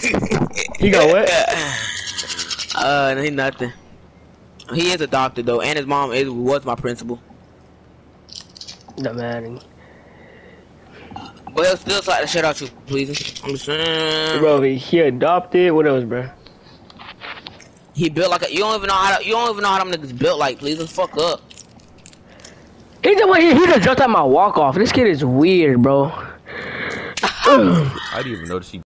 He got what? He nothing. He is a doctor though, and his mom was my principal. No man. But he'll still slap the shit out you, please. I'm just saying. Bro, he adopted. What else, bro? He built like a. You don't even know how them niggas built like. Please, let's fuck up. He just jumped out my walk off. This kid is weird, bro. I didn't even notice he